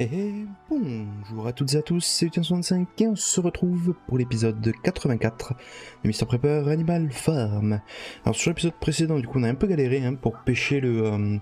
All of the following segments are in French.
Et bonjour à toutes et à tous, c'est Utien65 et on se retrouve pour l'épisode 84 de Mr Prepper Animal Farm. Alors sur l'épisode précédent, du coup on a un peu galéré pour pêcher le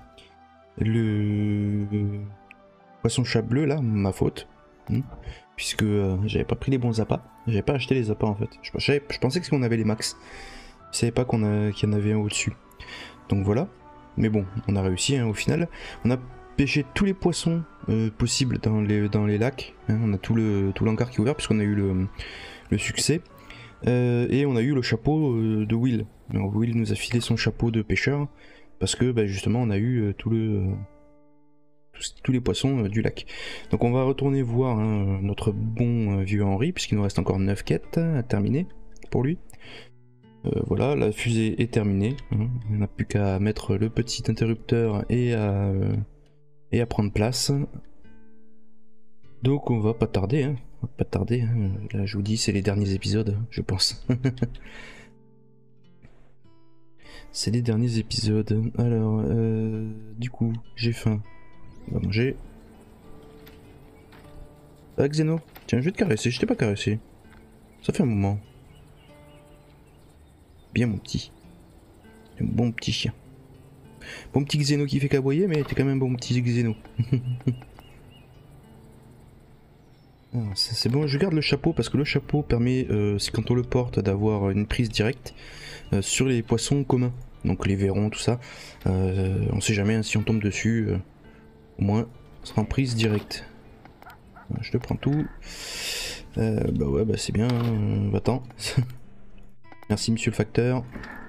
poisson-chat bleu là, ma faute. Puisque j'avais pas pris les bons appâts, j'avais pas acheté les appâts en fait. Je pensais qu'on avait les max, je savais pas qu'il y en avait un au-dessus. Donc voilà, mais bon, on a réussi au final. On a pêché tous les poissons possibles dans les lacs, on a tout l'encart qui est ouvert puisqu'on a eu le succès. Et on a eu le chapeau de Will. Alors, Will nous a filé son chapeau de pêcheur parce que justement on a eu tous les poissons du lac. Donc on va retourner voir notre bon vieux Henri puisqu'il nous reste encore 9 quêtes à terminer pour lui. Voilà, la fusée est terminée, on n'a plus qu'à mettre le petit interrupteur et à prendre place. Donc on va pas tarder, là je vous dis c'est les derniers épisodes, je pense. C'est les derniers épisodes. Alors, du coup, j'ai faim. On va manger. Ah Xeno, tiens je vais te caresser, je t'ai pas caressé. Ça fait un moment. Bien mon petit. Un bon petit chien. Bon petit Xeno qui fait qu'aboyer, mais t'es quand même un bon petit Xeno. C'est bon, je garde le chapeau parce que le chapeau permet, c'est quand on le porte, d'avoir une prise directe sur les poissons communs. Donc les verrons, tout ça. On sait jamais si on tombe dessus, au moins on sera en prise directe. Je te prends tout. Bah ouais, c'est bien, va-t'en. Merci monsieur le facteur.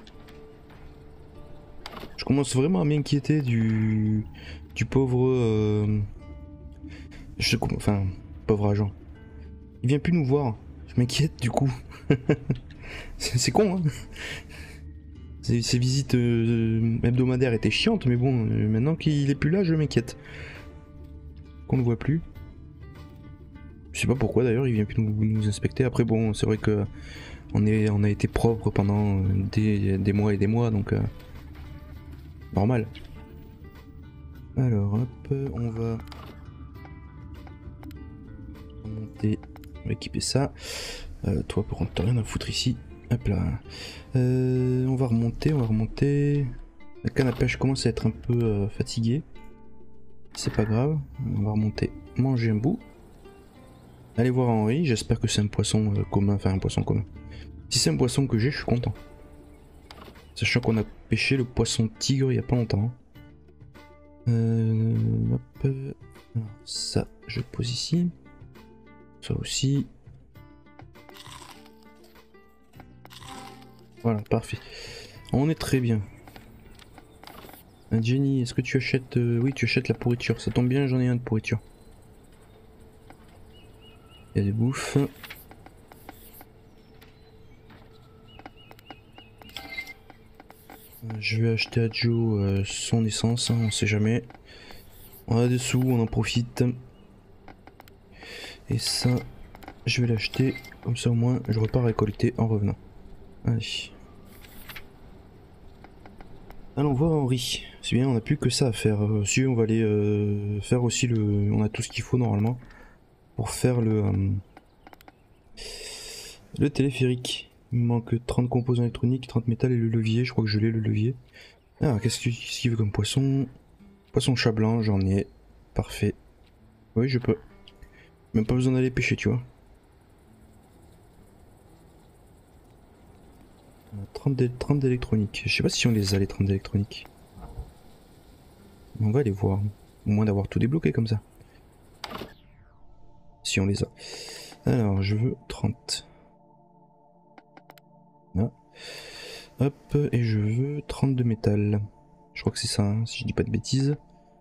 Je commence vraiment à m'inquiéter du pauvre... enfin, pauvre agent. Il vient plus nous voir. Je m'inquiète du coup. C'est con, Ces visites hebdomadaires étaient chiantes, mais bon, maintenant qu'il est plus là, je m'inquiète. Qu'on ne voit plus. Je sais pas pourquoi d'ailleurs, il vient plus nous inspecter. Après bon, c'est vrai que on a été propre pendant des mois et des mois, donc normal. Alors hop, on va monter, on va équiper ça. Toi par contre t'as rien à foutre ici. Hop là. On va remonter. La canne à pêche commence à être un peu fatiguée. C'est pas grave, on va remonter, manger un bout. Allez voir Henri, j'espère que c'est un poisson commun, enfin un poisson commun. Si c'est un poisson que j'ai, je suis content. Sachant qu'on a pêché le poisson tigre il y a pas longtemps. Hop. Alors, ça, je le pose ici. Ça aussi. Voilà, parfait. On est très bien. Jenny, est-ce que tu achètes... oui, tu achètes la pourriture. Ça tombe bien, j'en ai un de pourriture. Il y a des bouffes. Je vais acheter à Joe son essence, on sait jamais. On a des sous, on en profite. Et ça, je vais l'acheter, comme ça au moins je repars récolter en revenant. Allez. Allons voir Henri. C'est bien, on n'a plus que ça à faire. Si on va aller faire aussi le... On a tout ce qu'il faut normalement pour faire le téléphérique. Il me manque 30 composants électroniques, 30 métal et le levier. Je crois que je l'ai le levier. Ah, qu'est-ce qu'il veut comme poisson? Poisson chat blanc, j'en ai. Parfait. Oui, je peux. Même pas besoin d'aller pêcher, tu vois. 30 d'électronique. Je sais pas si on les a, les 30 d'électronique. On va aller voir. Au moins d'avoir tout débloqué comme ça. Si on les a. Alors, je veux 30. Là. Hop, et je veux 30 de métal. Je crois que c'est ça, si je dis pas de bêtises.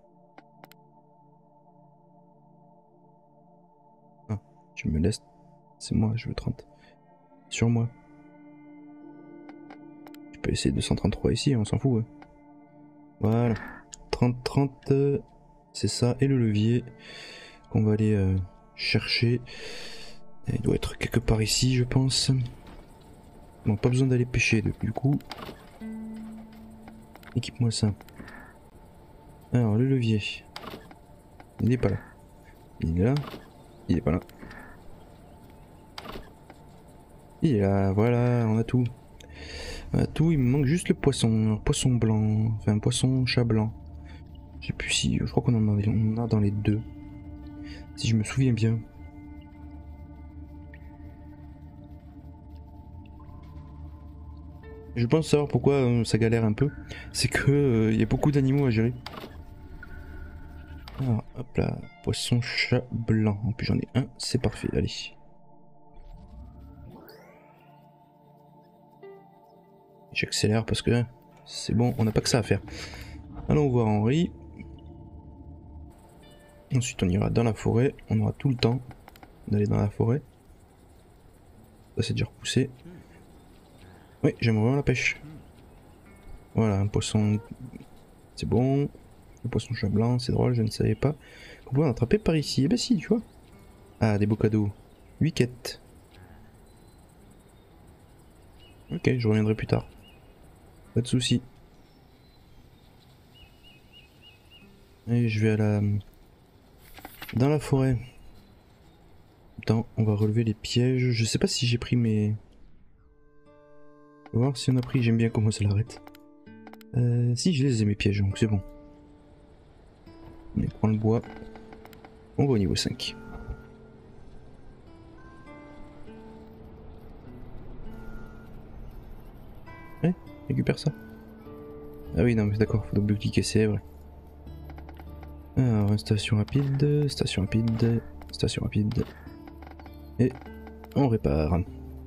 Ah, tu me laisses. C'est moi, je veux 30. Sur moi. Tu peux essayer 233 ici, on s'en fout. Voilà. 30, c'est ça. Et le levier qu'on va aller chercher. Il doit être quelque part ici, je pense. Bon, pas besoin d'aller pêcher du coup. Équipe-moi ça. Alors, le levier. Il n'est pas là. Il est là. Il est pas là. Il est là, voilà, on a tout. On a tout, il me manque juste le poisson. Un poisson blanc, enfin un poisson chat blanc. Je sais plus si, je crois qu'on en a dans les deux. Si je me souviens bien. Je pense savoir pourquoi ça galère un peu. C'est que y a beaucoup d'animaux à gérer. Alors, hop là, poisson chat blanc. En plus j'en ai un, c'est parfait, allez. J'accélère parce que c'est bon, on n'a pas que ça à faire. Allons voir Henri. Ensuite on ira dans la forêt, on aura tout le temps d'aller dans la forêt. Ça c'est déjà repoussé. Oui, j'aimerais vraiment la pêche. Voilà, un poisson, c'est bon. Le poisson chat blanc, c'est drôle, je ne savais pas. On pouvait en attraper par ici, eh ben si, tu vois. Ah, des beaux cadeaux. 8 quêtes. Ok, je reviendrai plus tard. Pas de soucis. Et je vais à la... dans la forêt. Attends, on va relever les pièges. Je sais pas si j'ai pris mes... On va voir si on a pris, j'aime bien comment ça l'arrête. Si, je les ai mes pièges, donc c'est bon. On prend le bois. On va au niveau 5. Ouais, récupère ça. Ah oui, non mais d'accord, faut double cliquer, c'est vrai. Alors, station rapide, station rapide, station rapide. Et on répare.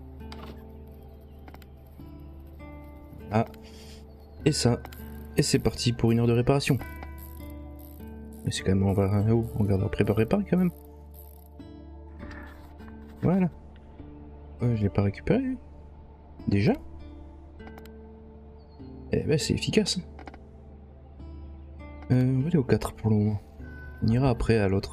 Ah, et ça. Et c'est parti pour une heure de réparation. Mais c'est quand même, on va... Oh, on regarde préparer quand même. Voilà. Je l'ai pas récupéré. Déjà? Eh ben c'est efficace. On va aller au 4 pour le moment. On ira après à l'autre.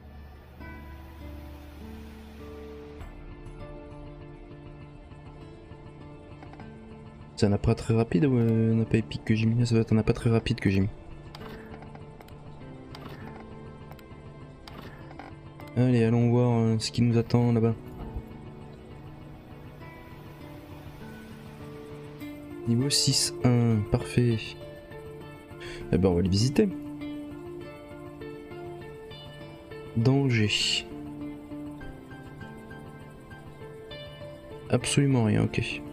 C'est un appât très rapide ou un appât épique que j'ai mis? Ça doit être un appât très rapide que j'ai mis. Allez, allons voir ce qui nous attend là-bas. Niveau 6-1, parfait. Eh ben on va les visiter. Danger. Absolument rien, ok.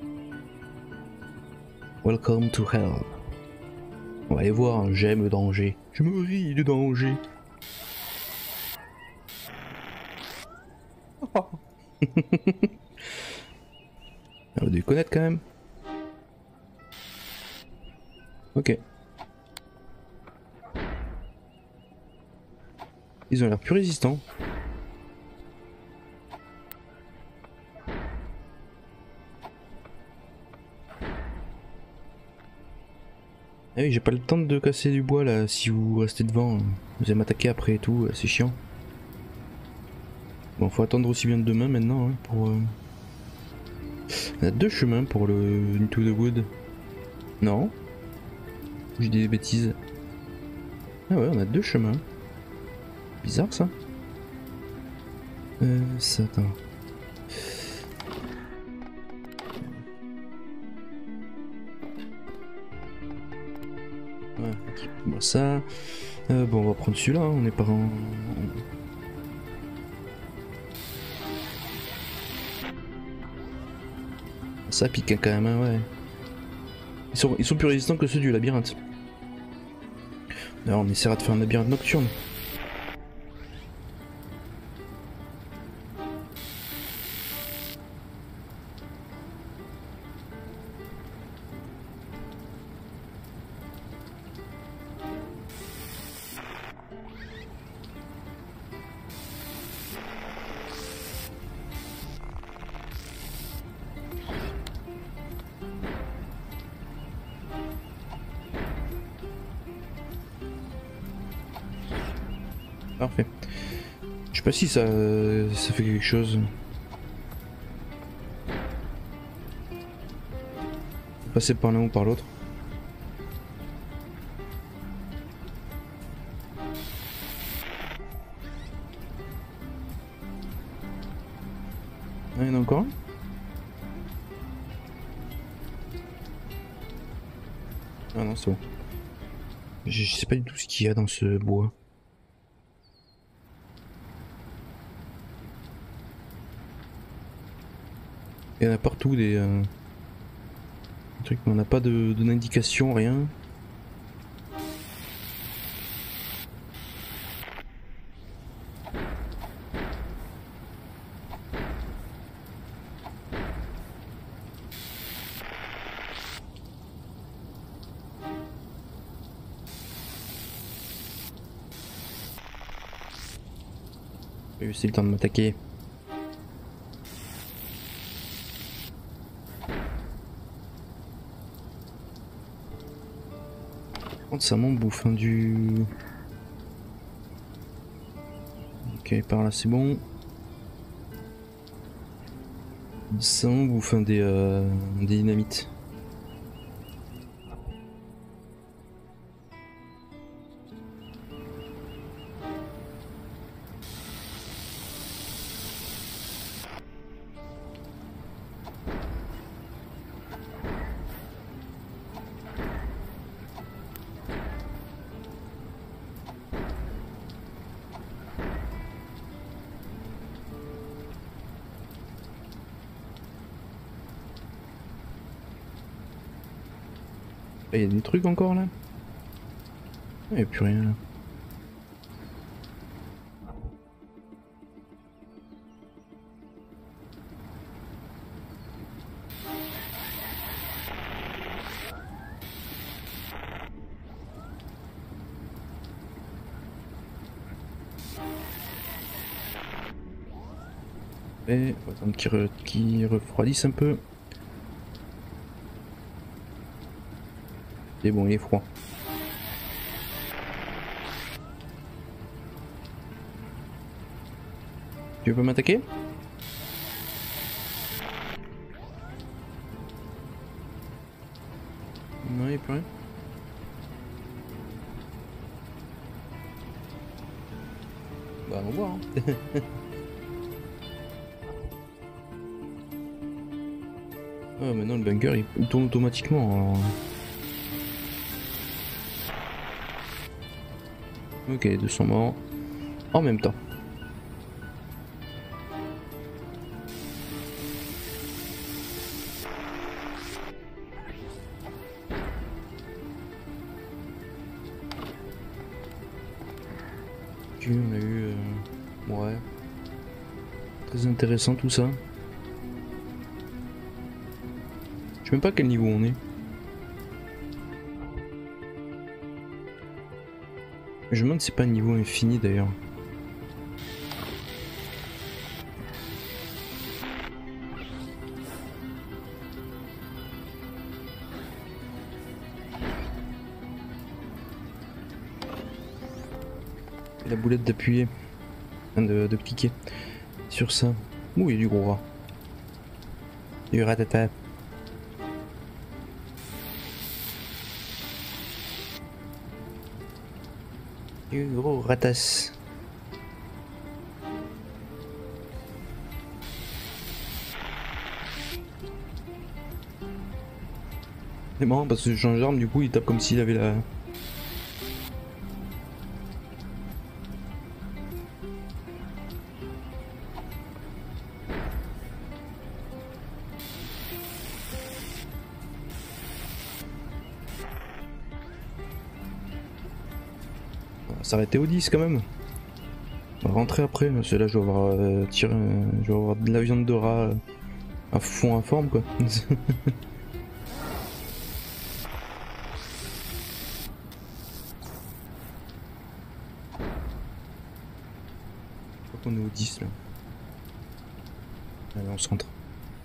Welcome to hell. On va aller voir, j'aime le danger. Je me ris du danger. On doit connaître quand même. Ok. Ils ont l'air plus résistants. Ah oui, j'ai pas le temps de casser du bois là, si vous restez devant, vous allez m'attaquer après et tout, c'est chiant. Bon, faut attendre aussi bien de demain maintenant hein, pour... On a deux chemins pour le Into the Wood. Non. Je dis des bêtises. Ah ouais, on a deux chemins. Bizarre ça. Ça, attends. Ouais, équipe-moi ça. Bon, on va prendre celui-là, hein, on est pas en... Ça pique hein, quand même, hein, ouais. Ils sont plus résistants que ceux du labyrinthe. Alors on essaiera de faire un labyrinthe nocturne. Parfait. Je sais pas si ça fait quelque chose. Passer par l'un ou par l'autre. Ah, il y en a encore un? Ah non, c'est bon. Je sais pas du tout ce qu'il y a dans ce bois. Il y en a partout des trucs, mais on n'a pas d'indication, rien. J'ai eu le temps de m'attaquer. Par contre, ça m'en bouffe hein, du... Ok, par là c'est bon. Ça m'en bouffe hein, des dynamites. Il y a des trucs encore là? Il n'y a plus rien là. Et on va attendre qu'il refroidisse un peu. Et bon, il est froid. Tu veux pas m'attaquer? Non, il n'y a plus rien. Bah, on va voir. Hein. Ah, maintenant le bunker il tourne automatiquement. Alors... Ok, 200 morts en même temps. Ok, on a eu... Ouais. Très intéressant tout ça. Je sais même pas à quel niveau on est. Je me demande si c'est pas un niveau infini d'ailleurs. La boulette d'appuyer, de cliquer sur ça. Ouh, il y a du gros rat. Du ratata. Du gros ratas. C'est marrant parce que je change d'arme, du coup il tape comme s'il avait la... On va s'arrêter au 10 quand même. On va rentrer après, parce que là je vais avoir, je vais avoir de la viande de rat à fond à forme quoi. On est au 10 là. Allez, on se rentre.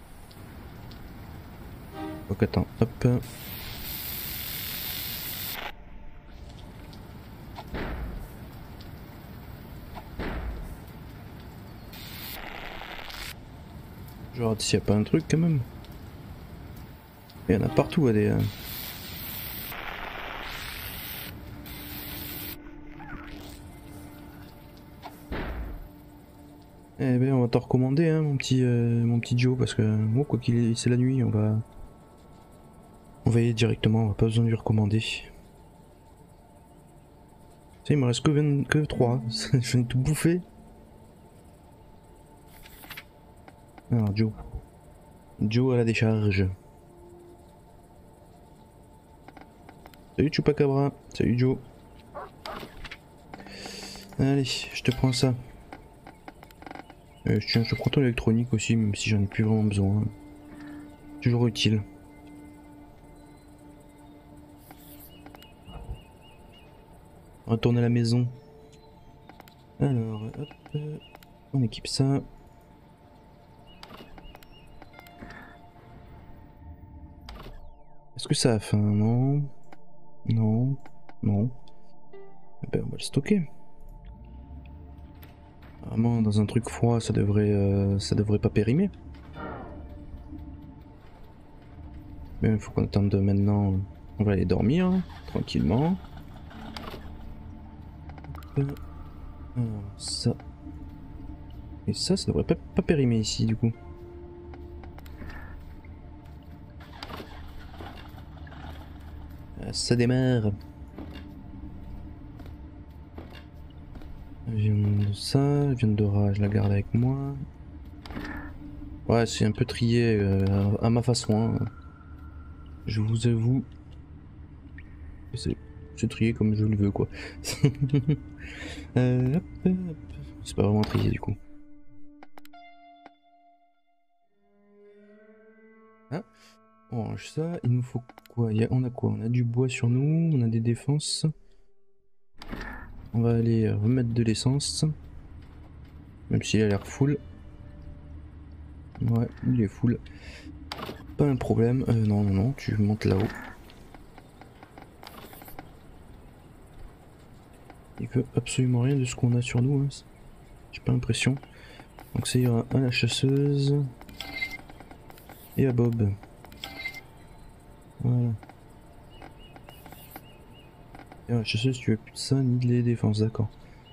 Donc attends, hop. Je regarde s'il n'y a pas un truc quand même. Il y en a partout à des... Eh ben on va t'en recommander hein, mon petit Joe, parce que moi quoi qu'il est, c'est la nuit, on va y aller directement, on va pas besoin de lui recommander. Ça, il me reste que 3, je viens de tout bouffer. Alors Joe. Joe à la décharge. Salut Chupacabra, salut Joe. Allez, je te prends ça. Je te prends ton électronique aussi, même si j'en ai plus vraiment besoin. Toujours utile. On retourne à la maison. Alors, hop, on équipe ça. Est-ce que ça a faim? Non. Non. Non. Eh ben, on va le stocker. Vraiment, dans un truc froid, ça devrait pas périmer. Mais il faut qu'on attende maintenant. On va aller dormir, hein, tranquillement. Alors, ça. Et ça devrait pas périmer ici, du coup. Ça démarre. Viande de ça, viande de rat, je la garde avec moi. Ouais, c'est un peu trié à ma façon. Hein. Je vous avoue. C'est trié comme je le veux, quoi. Hop, hop. C'est pas vraiment trié, du coup. Ah, on range ça. Il nous faut quoi? On a quoi? On a du bois sur nous, on a des défenses. On va aller remettre de l'essence. Même s'il a l'air full. Ouais, il est full. Pas un problème. Non, non, non, tu montes là-haut. Il veut absolument rien de ce qu'on a sur nous. Hein. J'ai pas l'impression. Donc ça ira à la chasseuse. Et à Bob. Voilà. Et à la chasseuse, tu veux plus de ça ni de les défenses, d'accord.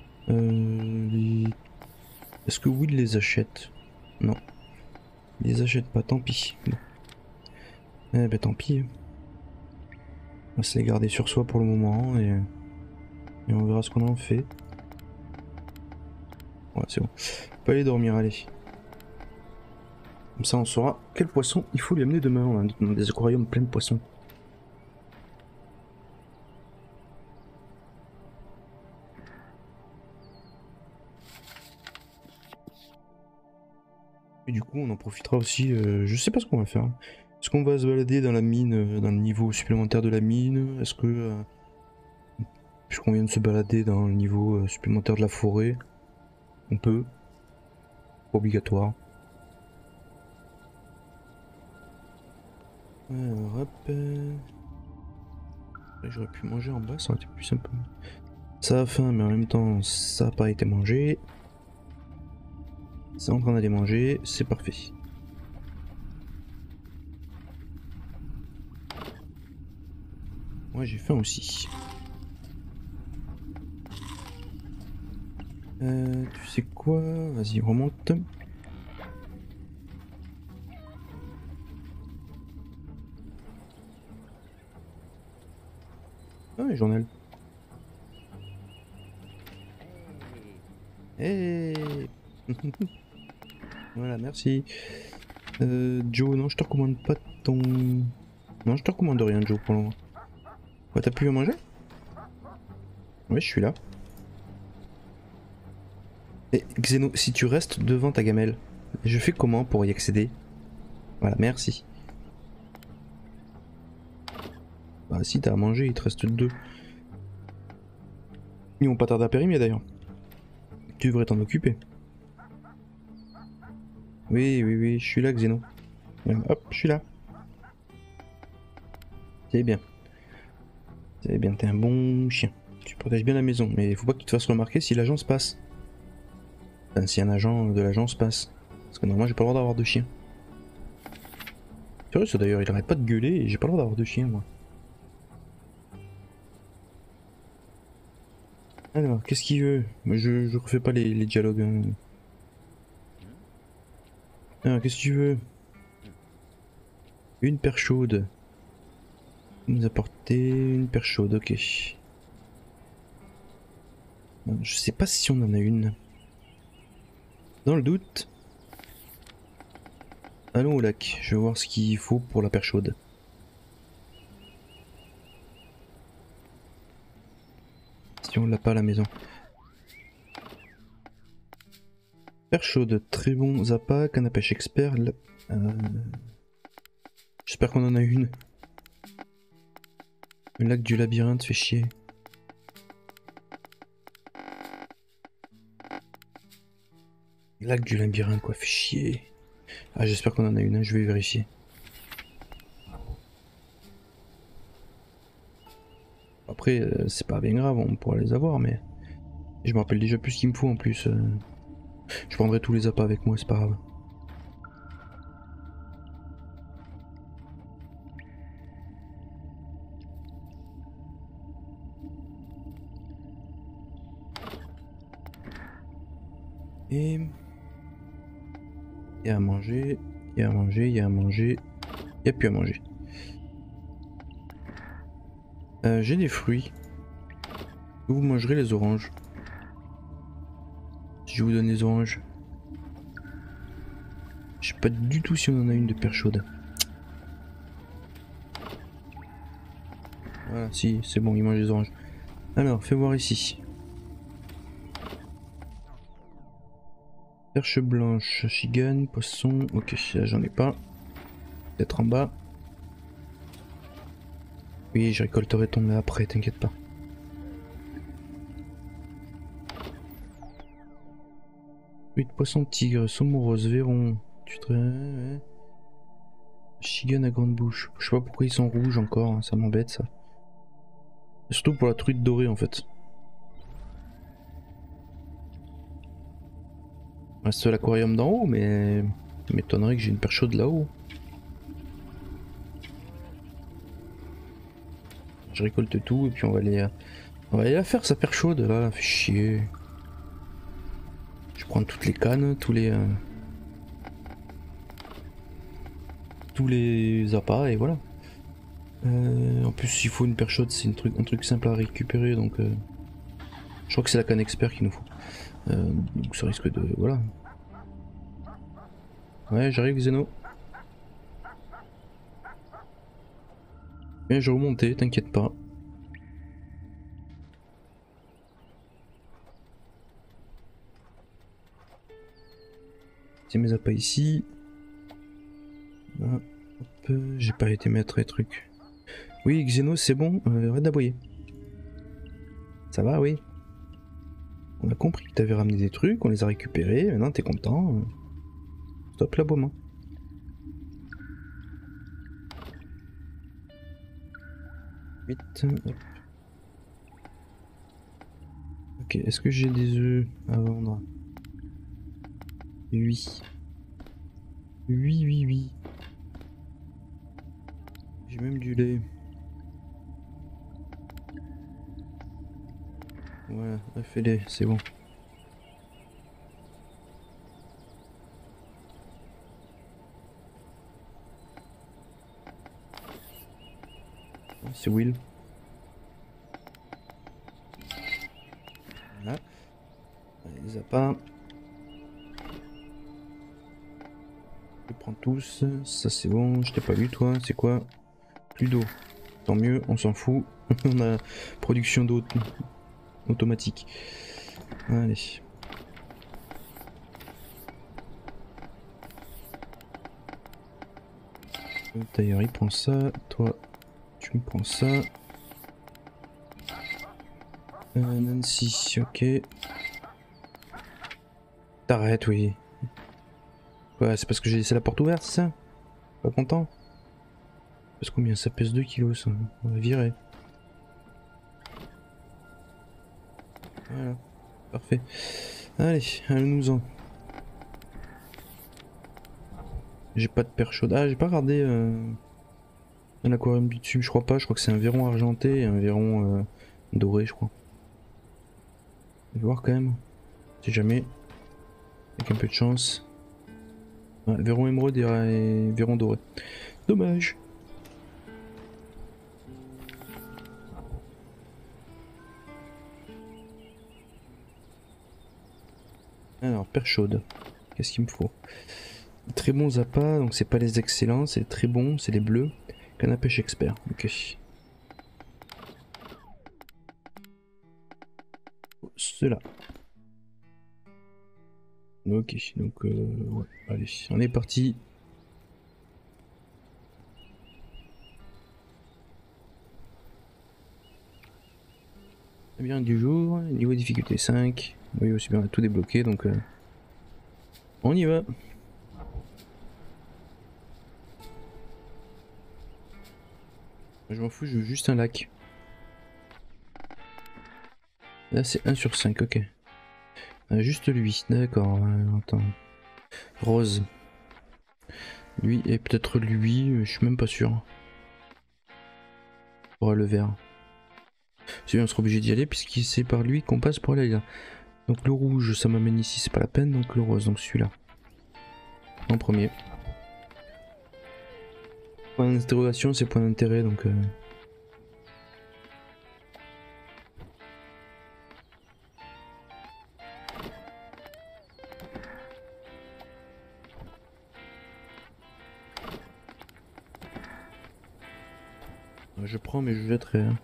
Est-ce que Will les achète? Non. Il les achète pas, tant pis. Bon. Eh ben tant pis. On va se les garder sur soi pour le moment et on verra ce qu'on en fait. Ouais, c'est bon. On peut aller dormir, allez. Comme ça, on saura quel poisson il faut lui amener demain. On a des aquariums pleins de poissons. Et du coup, on en profitera aussi. Je sais pas ce qu'on va faire. Est-ce qu'on va se balader dans la mine, dans le niveau supplémentaire de la mine? Est-ce que, puisqu'on vient de se balader dans le niveau supplémentaire de la forêt, on peut? Pas obligatoire. Alors, hop. J'aurais pu manger en bas, ça aurait été plus simple. Ça a faim, mais en même temps, ça n'a pas été mangé. C'est en train d'aller manger, c'est parfait. Moi j'ai faim aussi. Tu sais quoi? Vas-y, remonte. Ah, les journal. Hey. Voilà, merci. Joe, non, je te recommande pas ton... Non, je te recommande rien, Joe, pour le moment. Ouais, t'as plus à manger? Ouais, je suis là. Et Xeno, si tu restes devant ta gamelle, je fais comment pour y accéder? Voilà, merci. Bah si t'as à manger, il te reste 2. Ils vont pas tarder à périmer d'ailleurs. Tu devrais t'en occuper. Oui, oui, oui, je suis là, Xeno. Hop, je suis là. C'est bien. C'est bien, t'es un bon chien. Tu protèges bien la maison, mais il faut pas que tu te fasses remarquer si l'agence passe. Enfin, si un agent de l'agence passe. Parce que normalement, j'ai pas le droit d'avoir de chien. C'est vrai ça d'ailleurs, il arrête pas de gueuler et j'ai pas le droit d'avoir de chien, moi. Alors, qu'est-ce qu'il veut? Je refais pas les dialogues. Hein. Alors, qu'est-ce que tu veux? Une paire chaude. Nous apporter une paire chaude, ok. Je sais pas si on en a une. Dans le doute, allons au lac. Je vais voir ce qu'il faut pour la paire chaude. Si on l'a pas à la maison. Paire chaude, très bon Zappa, canne à pêche expert. J'espère qu'on en a une. Le lac du labyrinthe fait chier. Le lac du labyrinthe quoi, fait chier. Ah j'espère qu'on en a une, hein, je vais vérifier. Après c'est pas bien grave, on pourra les avoir mais... Je me rappelle déjà plus ce qu'il me faut en plus. Je prendrai tous les appâts avec moi, c'est pas grave. Et... Il y a à manger, il y a à manger, il y a à manger, il y a plus à manger. J'ai des fruits. Vous mangerez les oranges. Si je vous donne les oranges. Je sais pas du tout si on en a une de paire chaude. Voilà, si, c'est bon, il mange les oranges. Alors, fais voir ici. Perche blanche, chigan, poisson. Ok, là j'en ai pas. Peut-être en bas. Oui, je récolterai ton lait après, t'inquiète pas. Oui, poisson tigre, saumon rose, verron. Tu te... Ouais. Chigan à grande bouche. Je sais pas pourquoi ils sont rouges encore, hein, ça m'embête ça. Et surtout pour la truite dorée en fait. Reste l'aquarium d'en haut, mais... Il m'étonnerait que j'ai une paire chaude là-haut. Je récolte tout et puis on va aller la faire sa paire chaude là, fait chier. Je prends toutes les cannes, tous les appâts et voilà. En plus il faut une paire chaude, c'est un truc simple à récupérer donc je crois que c'est la canne expert qu'il nous faut. Donc ça risque de... voilà. Ouais j'arrive Xeno. Mais je vais remonter, t'inquiète pas. C'est mes appâts ici. Là, hop, j'ai pas été mettre les trucs. Oui Xeno c'est bon, arrête d'aboyer. Ça va oui. On a compris que t'avais ramené des trucs, on les a récupérés, maintenant t'es content. Stop l'aboiement. Vite, hop. Ok, est-ce que j'ai des œufs à vendre? Oui. Oui. J'ai même du lait. Voilà, fais-les, c'est bon. C'est Will. Voilà. Les appâts. Je prends tous. Ça c'est bon. Je t'ai pas vu toi. C'est quoi? Plus d'eau. Tant mieux, on s'en fout. On a production d'eau automatique. Allez. D'ailleurs, il prend ça. Toi, tu me prends ça. Nancy, ok. T'arrêtes, oui. Ouais, c'est parce que j'ai laissé la porte ouverte, c'est ça? Pas content? Parce que combien ça pèse 2 kilos ça? On va virer. Voilà. Parfait. Allez, allons-nous-en. J'ai pas de paire chaude. Ah, j'ai pas regardé l'aquarium du dessus, je crois pas. Je crois que c'est un verron argenté et un verron doré, je crois. Je vais voir quand même. Si jamais. Avec un peu de chance. Ouais, verron émeraude et verron doré. Dommage. Alors, perche chaude. Qu'est-ce qu'il me faut? Très bons appâts, donc c'est pas les excellents, c'est très bons, c'est les bleus. Canne à pêche expert, ok. Ceux-là. Ok, donc ouais, allez, on est parti. Bien du jour, niveau difficulté 5. Oui, aussi bien, on a tout débloqué, donc on y va. Je m'en fous, je veux juste un lac. Là, c'est 1 sur 5, ok. Juste lui, d'accord, attends. Rose. Lui et peut-être lui, je suis même pas sûr. Pour le vert. C'est bien, on sera obligé d'y aller puisque c'est par lui qu'on passe pour aller là. Donc le rouge, ça m'amène ici, c'est pas la peine. Donc le rose, donc celui-là. En premier. Point d'interrogation, c'est point d'intérêt, donc... je prends mais je jetterai. Hein.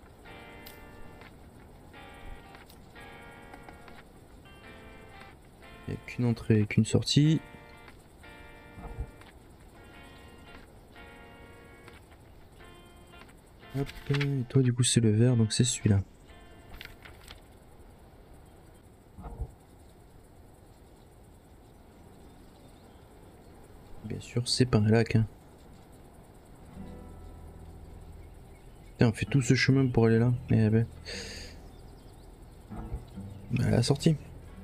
Il n'y a qu'une entrée et qu'une sortie. Hop, et toi du coup c'est le vert, donc c'est celui-là. Bien sûr, c'est pas un lac. Hein. Putain, on fait tout ce chemin pour aller là. Eh ben. À la sortie.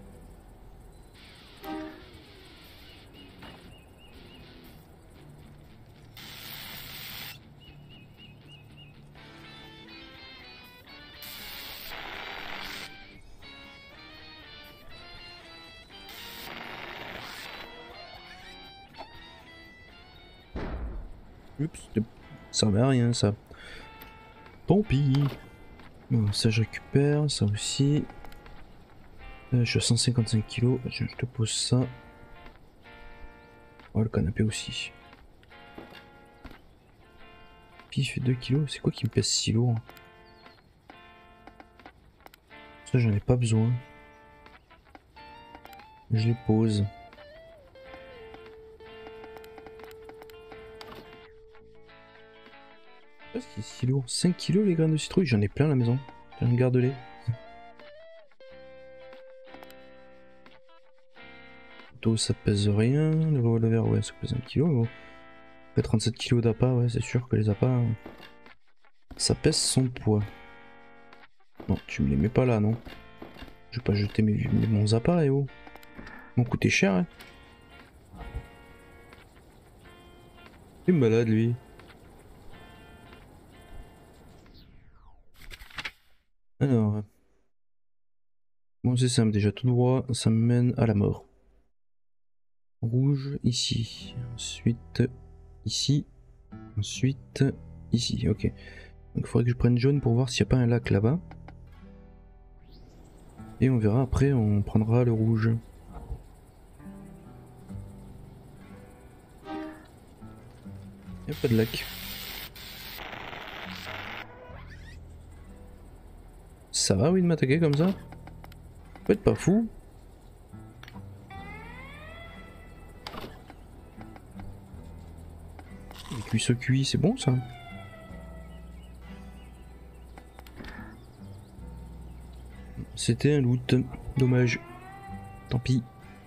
Oups, ça servait à rien ça. Tant pis. Bon, ça je récupère, ça aussi. Je suis à 155 kg, je te pose ça. Oh, le canapé aussi. Puis il fait 2 kg, c'est quoi qui me pèse si lourd? Ça j'en ai pas besoin. Je les pose. Qu'est-ce qui est si lourd? 5 kg les graines de citrouille, j'en ai plein à la maison. Garde-les. Ça pèse rien, le revolver ouais ça pèse 1 kg mais bon. Après 37 kg d'appât, ouais c'est sûr que les appâts ça pèse son poids. Non tu me les mets pas là non. Je vais pas jeter mon appât et oh. Ils m'ont coûté cher hein. Il est malade lui. Alors. Bon c'est simple déjà tout droit, ça me mène à la mort. Rouge ici, ensuite ici, ensuite ici, ok. Donc il faudrait que je prenne jaune pour voir s'il n'y a pas un lac là-bas. Et on verra après, on prendra le rouge. Il n'y a pas de lac. Ça va oui de m'attaquer comme ça? Peut être pas fou. Les cuisses cuits, c'est bon ça. C'était un loot, dommage. Tant pis.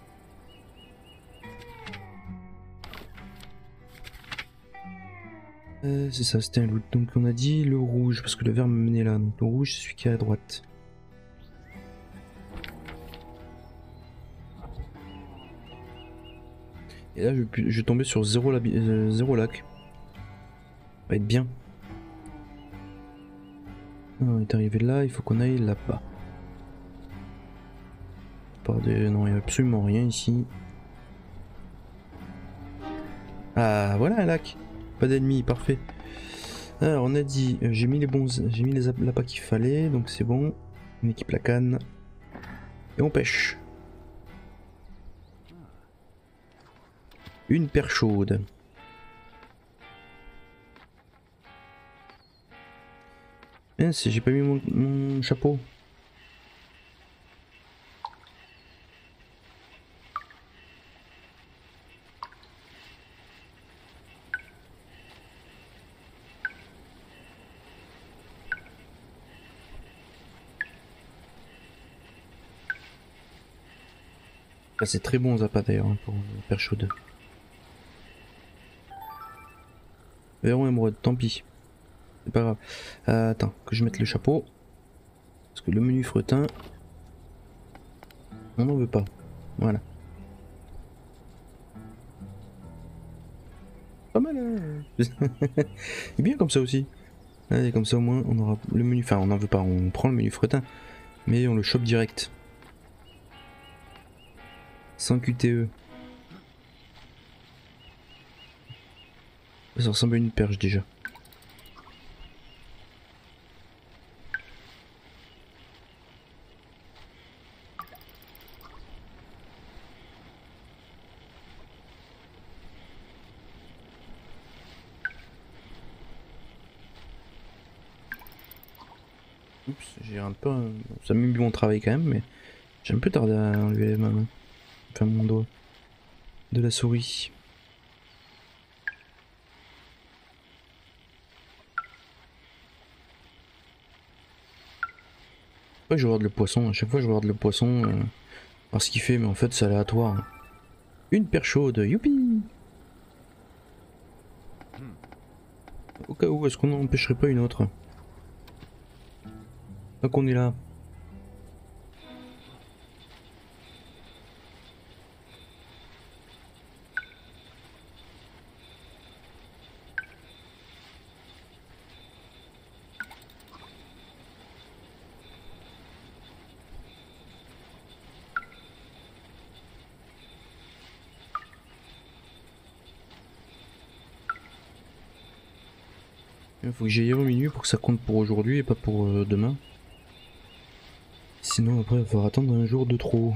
C'est ça, c'était un loot. Donc on a dit le rouge, parce que le vert me menait là. Donc le rouge, c'est celui qui est à droite. Et là, je vais tomber sur 0 lac. Ça va être bien. On est arrivé là, il faut qu'on aille là-bas. Non, il n'y a absolument rien ici. Ah voilà un lac. Pas d'ennemis, parfait. Alors on a dit, j'ai mis les bons, j'ai mis les appâts qu'il fallait, donc c'est bon. On équipe la canne. Et on pêche. Une perche chaude. Mince, j'ai pas mis mon chapeau. Ah, c'est très bon Zappa d'ailleurs hein, pour perche chaude. Verron émeraude, tant pis. C'est pas grave. Attends, que je mette le chapeau. Parce que le menu fretin, on n'en veut pas. Voilà. Pas mal hein. C'est bien comme ça aussi. Allez, comme ça au moins on aura le menu. Enfin, on n'en veut pas, on prend le menu fretin. Mais on le chope direct. Sans QTE. Ça ressemble à une perche déjà. Oups, j'ai un peu. Ça m'a mis mon travail quand même, mais j'ai un peu tardé à enlever ma main. Enfin, mon doigt. De la souris. Ouais, je regarde le poisson. À chaque fois, je regarde le poisson. Voir ce qu'il fait, mais en fait, c'est aléatoire. Une perche chaude, youpi! Au cas où, est-ce qu'on n'en pêcherait pas une autre? Tant qu'on est là. Il faut que j'aille au menu pour que ça compte pour aujourd'hui et pas pour demain. Sinon, après, il va falloir attendre un jour de trop.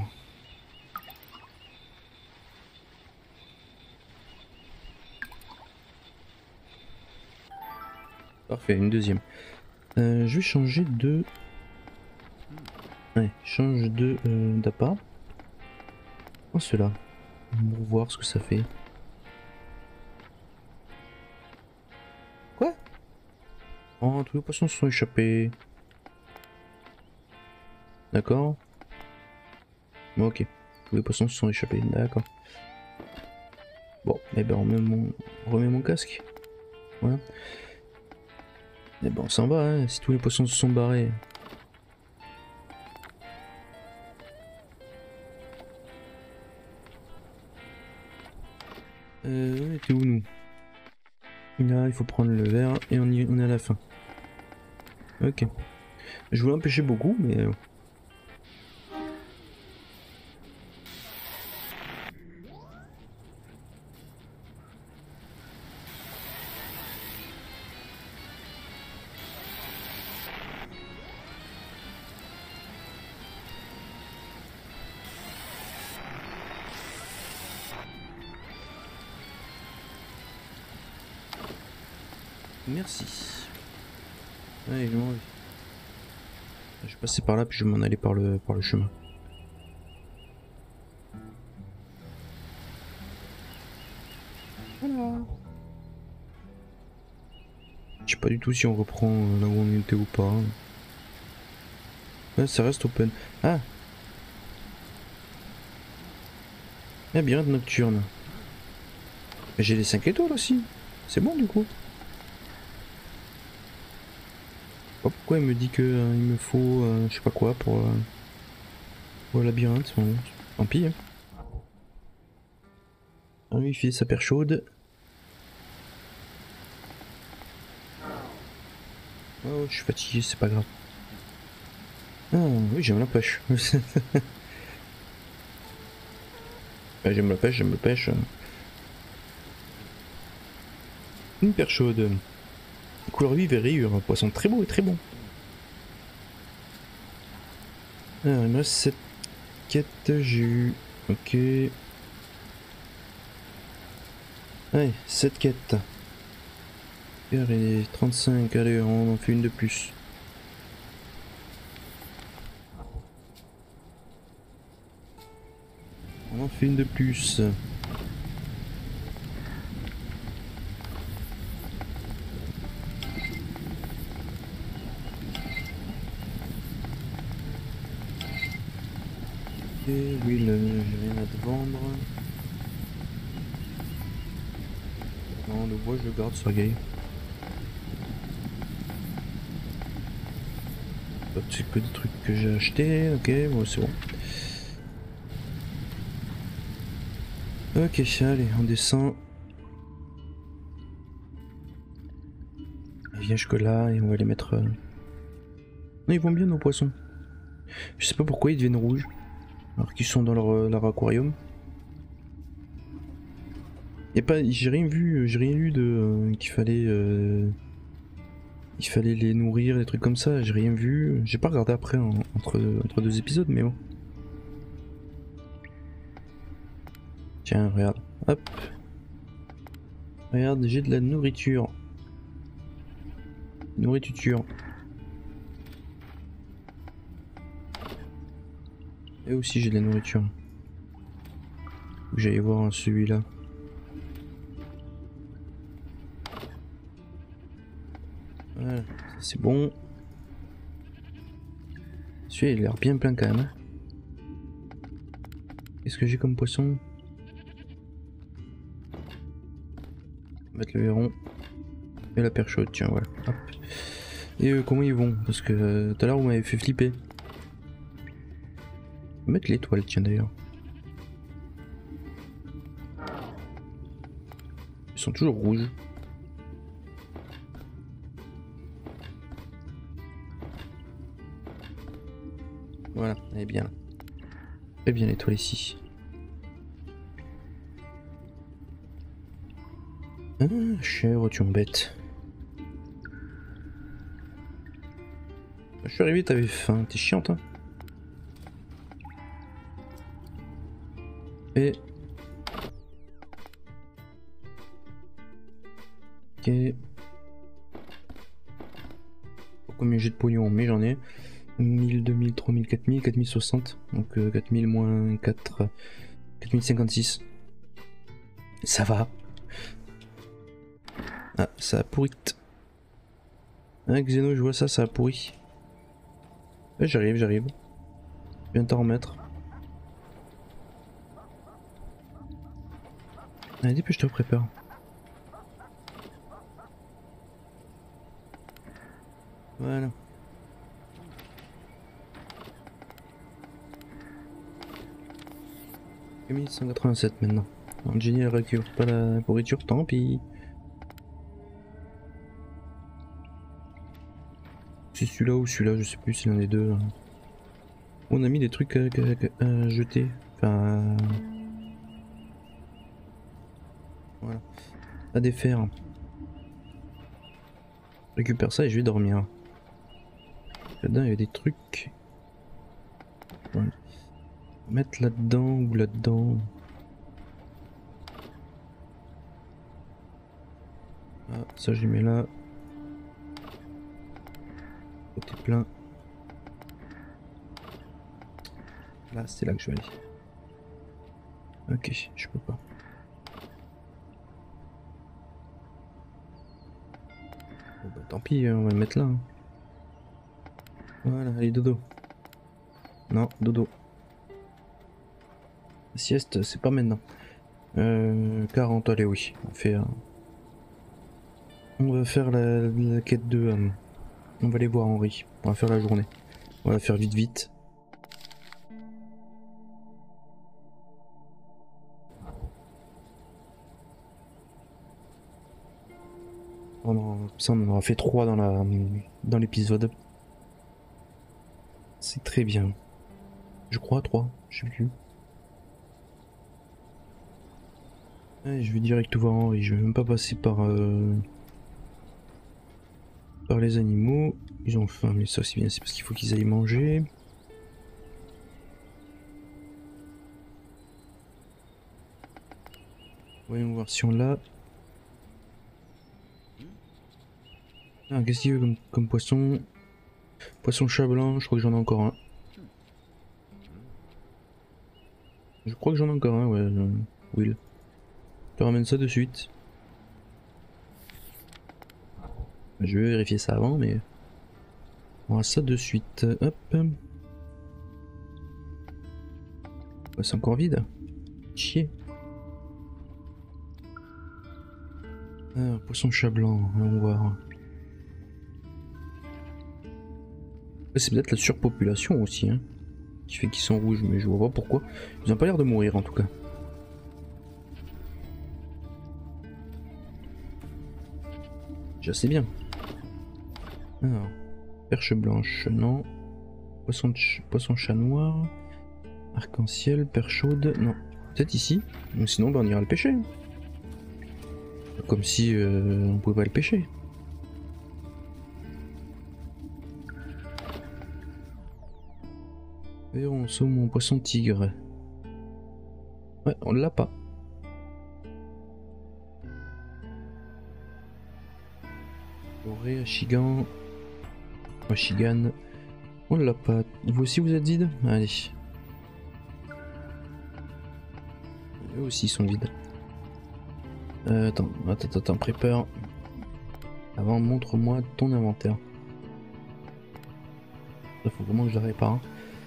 Parfait, une deuxième. Je vais changer de... Ouais, change de d'appât. Oh, cela. Pour voir ce que ça fait. Quoi? Oh, tous les poissons se sont échappés. D'accord. Bon, ok. Tous les poissons se sont échappés. D'accord. Bon, et ben on remet mon casque. Voilà. Et ben on s'en va, hein, si tous les poissons se sont barrés. On était où nous? Là, il faut prendre le verre et on est à la fin. Ok. Je voulais en pêcher beaucoup, mais... Merci. Ouais, je vais passer par là, puis je vais m'en aller par le chemin. Voilà. Je sais pas du tout si on reprend là où on était ou pas. Ouais, ça reste open. Ah! Labyrinthe nocturne. J'ai les 5 étoiles aussi. C'est bon du coup. Pourquoi il me dit que il me faut je sais pas quoi pour le labyrinthe. Bon, tant pis. Hein. Ah, lui il fait sa perche chaude. Oh, je suis fatigué, c'est pas grave. Ah oui, j'aime la pêche. J'aime la pêche, j'aime la pêche. Une perche chaude. Couleur vive et rayure. Un poisson très beau et très bon. Alors, il me reste 7 quêtes. J'ai eu. Ok. Allez, 7 quêtes. Et 35. Allez, on en fait une de plus. On en fait une de plus. Et l'huile, j'ai rien à te vendre. Non, le bois je le garde, Sergei. C'est que des trucs que j'ai achetés, ok, bon c'est bon. Ok, allez, on descend. On vient jusque là et on va les mettre... Non, ils vont bien nos poissons. Je sais pas pourquoi ils deviennent rouges. Alors qu'ils sont dans leur aquarium. Et pas, j'ai rien vu, j'ai rien lu de qu'il fallait... il fallait les nourrir, des trucs comme ça, j'ai rien vu. J'ai pas regardé après entre deux épisodes, mais bon. Tiens, regarde. Hop. Regarde, j'ai de la nourriture. Nourriture. Et aussi j'ai de la nourriture. J'allais voir celui-là. Voilà, c'est bon. Celui-là il a l'air bien plein quand même. Qu'est-ce que j'ai comme poisson? On va mettre le héron. Et la perche chaude, tiens voilà. Hop. Et comment ils vont? Parce que tout à l'heure vous m'avez fait flipper. On va mettre l'étoile, tiens d'ailleurs. Ils sont toujours rouges. Voilà, elle est bien là. Très bien l'étoile ici. Ah, chèvre, tu m'embêtes. Je suis arrivé, t'avais faim, t'es chiante hein. Et... Ok. Combien j'ai de pognon? Mais j'en ai. 1000, 2000, 3000, 4000, 4060. Donc 4000 moins 4... 4056. Ça va. Ah, ça a pourri. Ah, Xeno, je vois ça, ça a pourri. Ouais, j'arrive. Je viens t'en remettre. Allez, dépêche-toi, prépare. Voilà. 1187 maintenant. Alors, Jenny elle récupère pas la pourriture, tant pis. C'est celui-là ou celui-là, je sais plus, c'est l'un des deux. On a mis des trucs à jeter. Enfin. Voilà. À défaire. Je récupère ça et je vais dormir. Là-dedans, il y a des trucs. Voilà. Mettre là-dedans ou là-dedans. Ah, ça, je les mets là. Côté plein. Là, c'est là que je vais aller. Ok, je peux pas. Bon, bah, tant pis, on va le mettre là. Hein. Voilà, allez, dodo. Non, dodo. La sieste, c'est pas maintenant. 40, allez, oui. On va faire la quête 2. On va aller voir Henri. On va faire la journée. On va faire vite. Ça, on en aura fait 3 dans l'épisode. C'est très bien. Je crois 3, je sais plus. Allez, je vais direct voir Henri, je vais même pas passer par les animaux. Ils ont faim, mais ça c'est bien, c'est parce qu'il faut qu'ils aillent manger. Voyons voir si on l'a. Ah, qu'est-ce qu'il veut comme poisson? Poisson chat blanc, je crois que j'en ai encore un. Je crois que j'en ai encore un, ouais, Will. Je te ramène ça de suite. Je vais vérifier ça avant, mais... On a ça de suite. Hop. Ouais, c'est encore vide. Chier. Ah, poisson chat blanc, allons voir. C'est peut-être la surpopulation aussi, hein, qui fait qu'ils sont rouges, mais je vois pas pourquoi. Ils ont pas l'air de mourir en tout cas. Déjà c'est bien. Alors, perche blanche, non. Poisson chat noir. Arc-en-ciel, perche chaude, non. Peut-être ici, mais sinon bah, on ira le pêcher. Comme si on pouvait pas le pêcher. Verron, saumon, poisson tigre. Ouais, on l'a pas. Doré, Achigan. Achigan. On l'a pas. Vous aussi vous êtes vide? Allez. Eux aussi sont vides. Attends, prépare. Avant, montre-moi ton inventaire. Il faut vraiment que je la répare.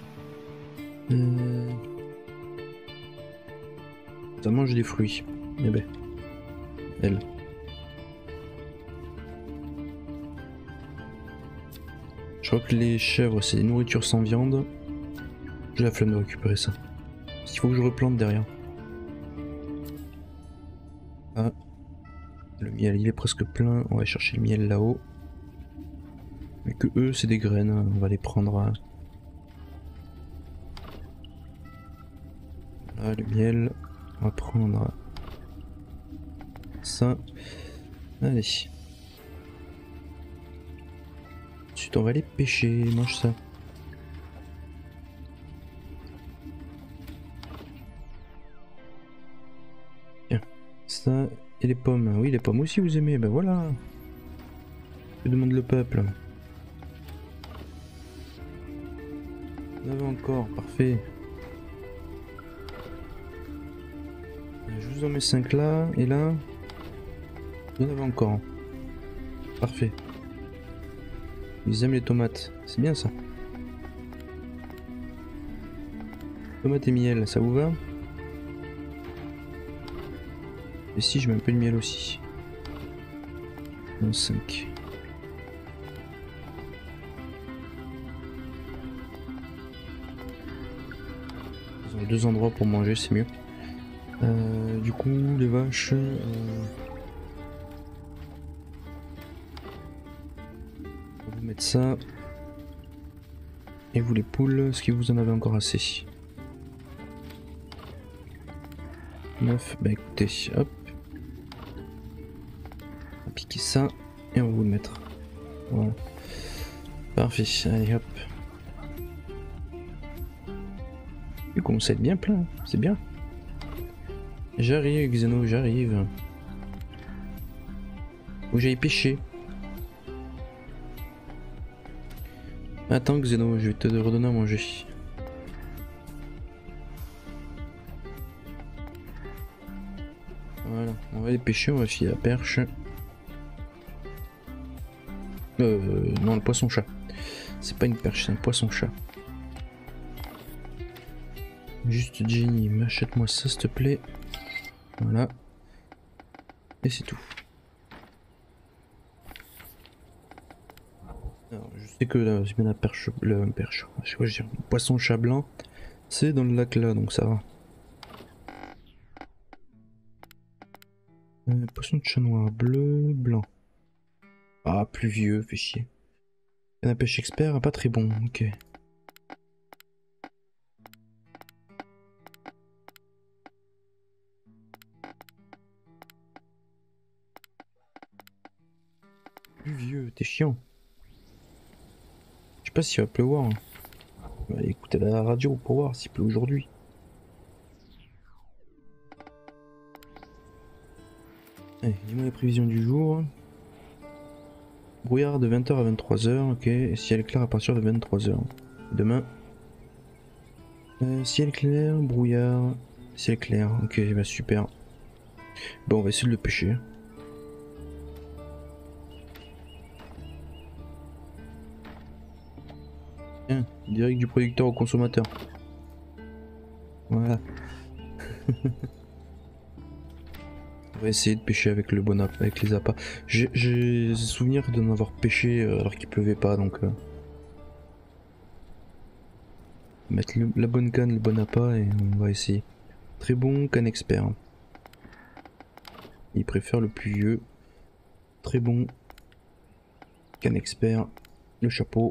Ça mange des fruits. Eh ben. Elle. Je crois que les chèvres c'est des nourritures sans viande. J'ai la flemme de récupérer ça. Parce qu'il faut que je replante derrière. Ah. Le miel il est presque plein. On va chercher le miel là-haut. Mais que eux c'est des graines. On va les prendre. Là le miel. On va prendre ça. Allez. Ensuite on va aller pêcher. Mange ça. Tiens. Ça et les pommes. Oui les pommes aussi vous aimez. Ben voilà. Que demande le peuple? On avait encore. Parfait. Je vous en mets 5 là, et là, il y en avait encore. Parfait. Ils aiment les tomates, c'est bien ça. Tomates et miel, ça vous va? Et si je mets un peu de miel aussi. 5. Ils ont 2 endroits pour manger, c'est mieux. Du coup, les vaches... On va vous mettre ça. Et vous les poules, est-ce que vous en avez encore assez? 9, bah écoutez, hop. On va piquer ça et on va vous le mettre. Voilà. Parfait, allez hop. Du coup, ça va être bien plein, c'est bien. J'arrive, Xeno, j'arrive. Faut que j'aille pêcher. Attends, Xeno, je vais te redonner à manger. Voilà, on va aller pêcher, on va filer la perche. Non, le poisson-chat. C'est pas une perche, c'est un poisson-chat. Juste Jenny, achète-moi ça s'il te plaît. Voilà. Et c'est tout. Alors, je sais que là, c'est bien la perche, le poisson chat blanc, c'est dans le lac là, donc ça va. Poisson de chat noir, bleu, blanc. Ah, pluvieux, fait chier. Canne à pêche expert, pas très bon, ok. Vieux, t'es chiant. Je sais pas s'il va pleuvoir. Hein. On va écouter la radio pour voir s'il pleut aujourd'hui. Allez, dis-moi les prévisions du jour. Brouillard de 20 h à 23 h, ok. Et ciel clair à partir de 23 h. Demain. Ciel clair, brouillard, ciel clair, ok, bah super. Bon, on va essayer de le pêcher. Tiens, direct du producteur au consommateur. Voilà. On va essayer de pêcher avec le bon appât, avec les appâts. J'ai souvenir d'en avoir pêché alors qu'il pleuvait pas, donc mettre la bonne canne, le bon appât et on va essayer. Très bon canne expert. Il préfère le plus vieux. Très bon canne expert. Le chapeau.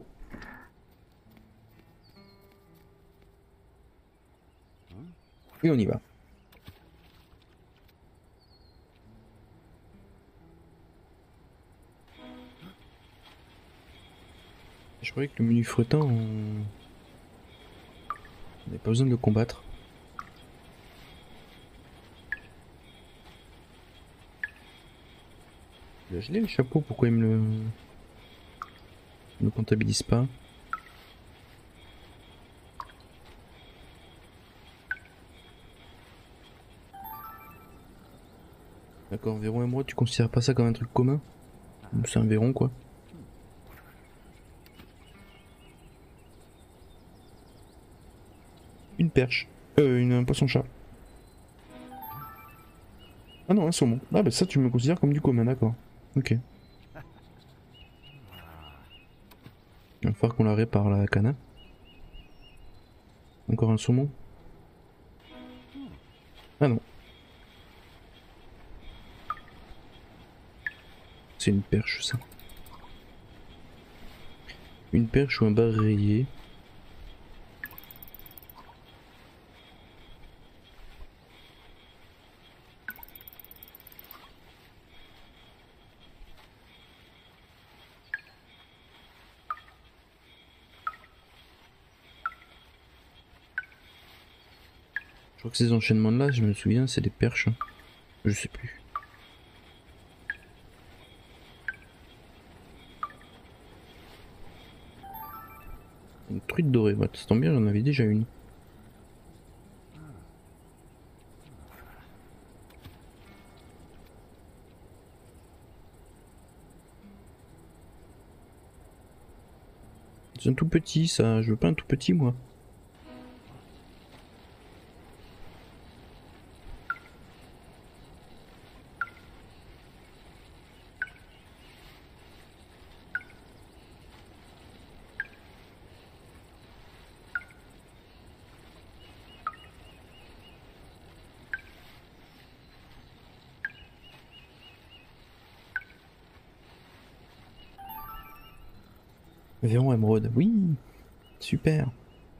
Et on y va. Je croyais que le menu fretin, on n'avait pas besoin de le combattre. Je l'ai le chapeau, pourquoi il me le comptabilise pas? D'accord, verron émeraude, tu considères pas ça comme un truc commun? C'est un verron quoi. Une perche. Un poisson-chat. Ah non, un saumon. Ah bah ça tu me considères comme du commun, d'accord. Ok. Il va falloir qu'on la répare la canne. Encore un saumon. Ah non. C'est une perche ça. Une perche ou un bar rayé. Je crois que ces enchaînements là, je me souviens, c'est des perches. Je sais plus. Une truite dorée, bah, ça tombe bien, j'en avais déjà une. C'est un tout petit ça, je veux pas un tout petit moi. Verron émeraude, oui, super.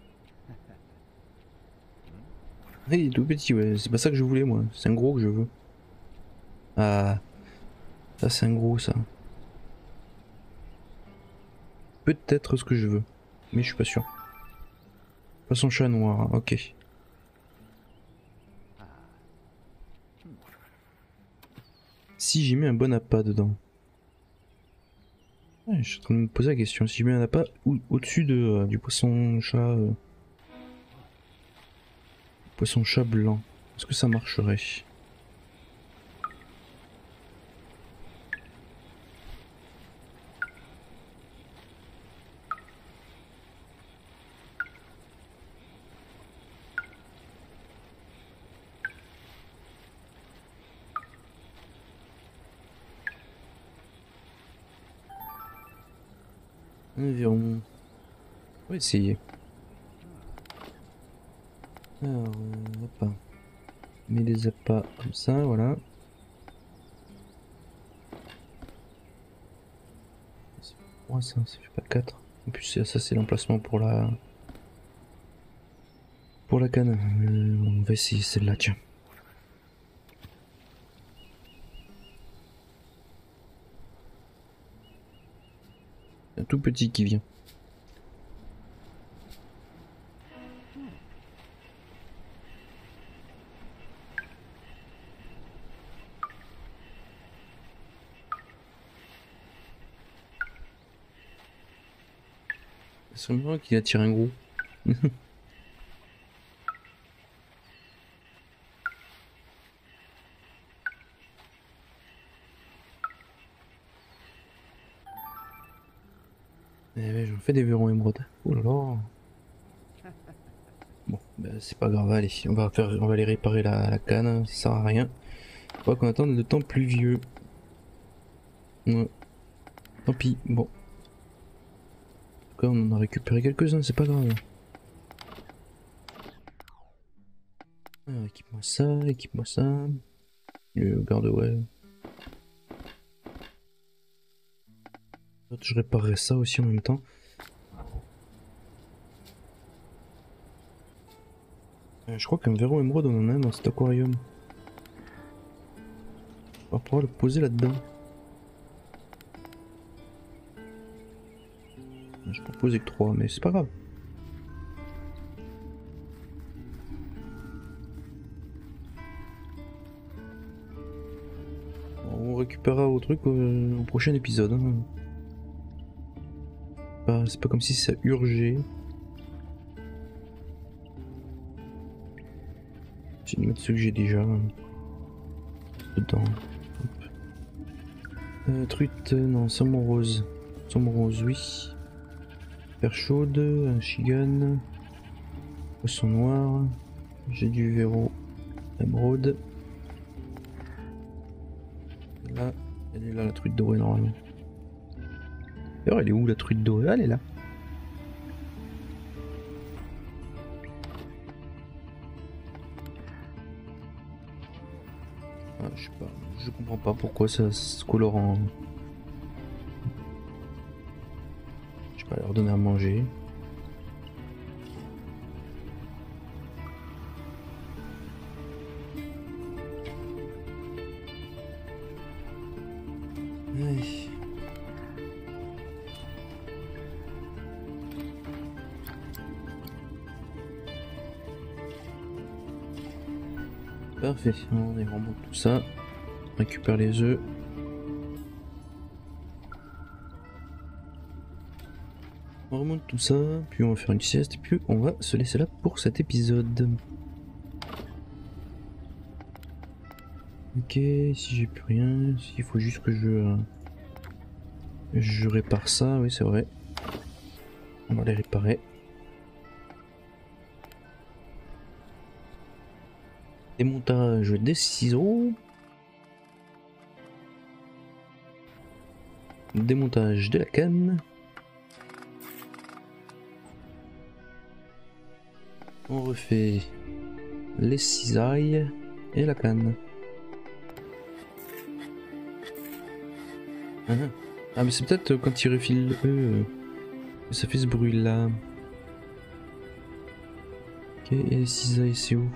Oui, il est tout petit, ouais, c'est pas ça que je voulais moi, c'est un gros que je veux. Ah, ça c'est un gros ça. Peut-être ce que je veux, mais je suis pas sûr. Poisson chat noir, ok. Si j'y mets un bon appât dedans. Ouais, je suis en train de me poser la question, si j'y mets un appât au-dessus du poisson chat... poisson chat blanc, est-ce que ça marcherait? Environ... On va essayer. Alors, appât. Mets les appâts comme ça, voilà. C'est 3 ça, ça fait pas 4. En plus ça c'est l'emplacement pour la... Pour la canne. On va essayer celle-là, tiens. Un tout petit qui vient. C'est marrant qu'il attire un gros. Eh ouais, j'en fais des verrons émeraudes. Oh là là. Bon, bah, c'est pas grave, allez, on va aller réparer la canne, ça sert à rien. Faut pas qu'on attende le temps pluvieux. Ouais. Tant pis, bon. En tout cas, on en a récupéré quelques-uns, c'est pas grave. Alors, équipe-moi ça, équipe-moi ça. Le garde, ouais. Je réparerai ça aussi en même temps. Je crois qu'un verrou émeraude on en a un dans cet aquarium. On va pouvoir le poser là-dedans. Je peux poser que 3 mais c'est pas grave. On récupérera au truc au prochain épisode. Hein. C'est pas comme si ça urgeait. J'ai de mettre ceux que j'ai déjà dedans. Truite, non, saumon rose. Saumon rose, oui. Perche chaude, un chigan. Poisson noir. J'ai du verrou émeraude. Là, elle est là la truite dorée normalement. D'ailleurs, elle est où la truite dorée? Ah, elle est là. Ah, je sais pas, je comprends pas pourquoi ça se colore en. Je sais pas, leur donner à manger. Allez. Parfait, on remonte tout ça, on récupère les œufs. On remonte tout ça, puis on va faire une sieste, et puis on va se laisser là pour cet épisode. Ok, si j'ai plus rien, il faut juste que je répare ça, oui c'est vrai. On va les réparer. Démontage des ciseaux. Démontage de la canne. On refait les cisailles et la canne. Ah mais c'est peut-être quand il refile eux que ça fait ce bruit là. Ok, et les cisailles c'est où?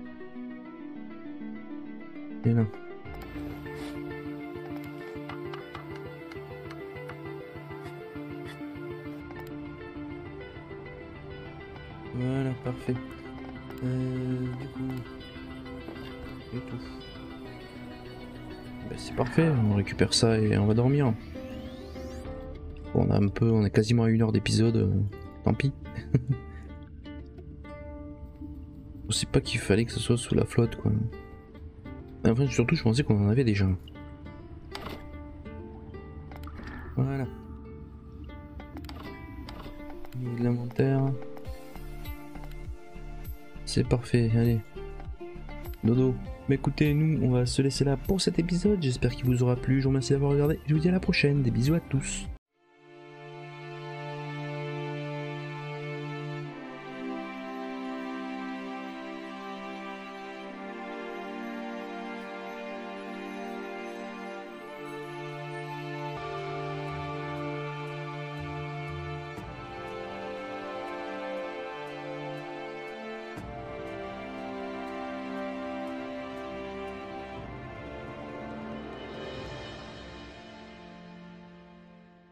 Et là. Voilà, parfait. Du coup, et tout. Ben, c'est parfait, on récupère ça et on va dormir. Bon, on est quasiment à 1 heure d'épisode, tant pis. Je sais pas qu'il fallait que ce soit sous la flotte quoi. Enfin, surtout je pensais qu'on en avait déjà. Voilà. Niveau de l'inventaire. C'est parfait, allez. Dodo. Mais écoutez, nous, on va se laisser là pour cet épisode. J'espère qu'il vous aura plu. Je vous remercie d'avoir regardé. Je vous dis à la prochaine. Des bisous à tous.